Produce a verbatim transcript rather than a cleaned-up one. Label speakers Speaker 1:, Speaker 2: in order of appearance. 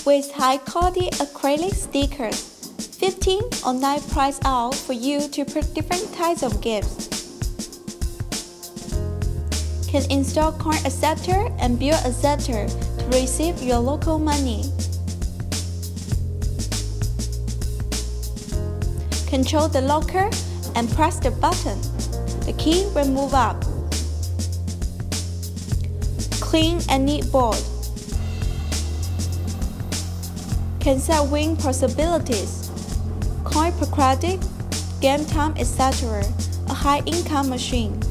Speaker 1: with high-quality acrylic stickers, fifteen or nine price out for you to put different types of gifts. Can install coin acceptor and bill acceptor to receive your local money. Control the locker and press the button. The key will move up. Clean and neat board. Can set win possibilities, coin per credit, game time, et cetera. A high income machine.